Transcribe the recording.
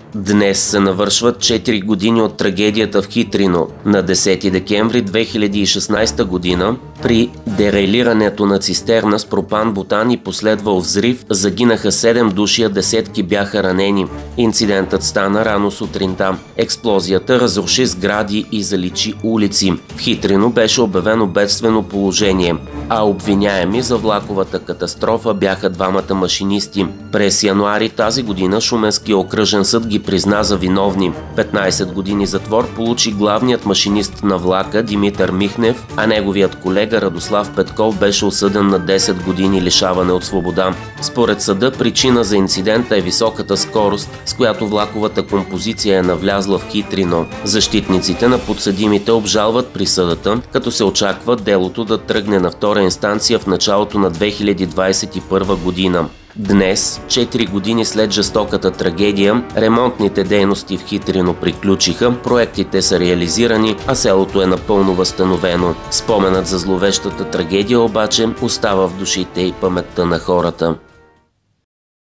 Днес се навършват 4 години от трагедията в Хитрино. На 10 декември 2016 година при дерайлирането на цистерна с пропан-бутан и последвал взрив загинаха 7 души, а десетки бяха ранени. Инцидентът стана рано сутринта. Експлозията разруши сгради и заличи улици. В Хитрино беше обявено бедствено положение, а обвиняеми за влаковата катастрофа бяха двамата машинисти. През януари тази година Шуменския окръжен съд ги призна за виновни. 15 години затвор получи главният машинист на влака Димитър Михнев, а неговият колега Радослав Петков беше осъден на 10 години лишаване от свобода. Според съда причина за инцидента е високата скорост, с която влаковата композиция е навлязла в Хитрино. Защитниците на подсъдимите обжалват присъдата, като се очаква делото да тръгне на втора инстанция в началото на 2021 година. Днес, 4 години след жестоката трагедия, ремонтните дейности в Хитрино приключиха, проектите са реализирани, а селото е напълно възстановено. Споменът за зловещата трагедия обаче остава в душите и паметта на хората.